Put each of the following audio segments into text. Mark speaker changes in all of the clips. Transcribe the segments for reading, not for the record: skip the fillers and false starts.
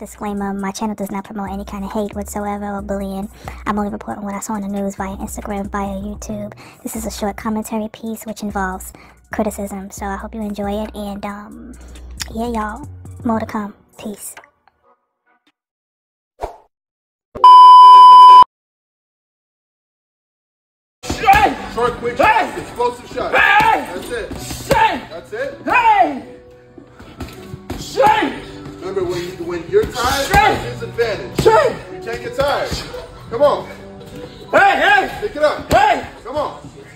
Speaker 1: Disclaimer, my channel does not promote any kind of hate whatsoever or bullying. I'm only reporting what I saw in the news via Instagram, via YouTube. This is a short commentary piece which involves criticism, so I hope you enjoy it, and yeah, y'all, more to come. Peace.
Speaker 2: Short, quick, explosive shot. That's it. That's it. Remember, when you're tired, it's his advantage. You can't get tired. Come on. Pick it up. Come on.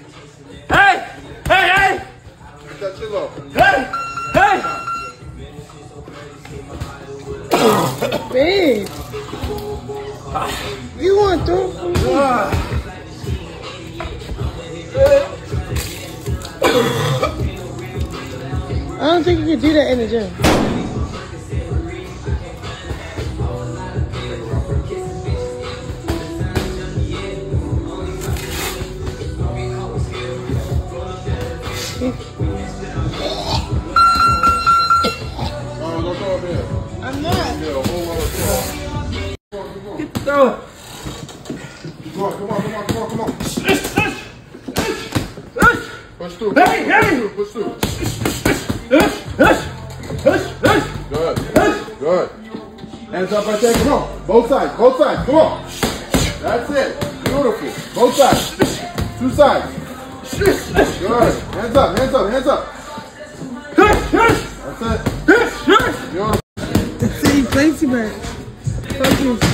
Speaker 2: Get that shit low.
Speaker 3: Babe, you want to throw for me? I don't think you can do that in the gym.
Speaker 2: Oh, don't go up there.
Speaker 3: I'm not.
Speaker 2: Yeah, a whole lot of
Speaker 3: Throw it.
Speaker 2: Come on. Push through. Push through. Good. Hands up right there. Come on. Both sides. Come on. That's it. Beautiful. Both sides. Two sides. Good. Hands up. That's it. Beautiful.
Speaker 3: See, Placey Bird. Focus.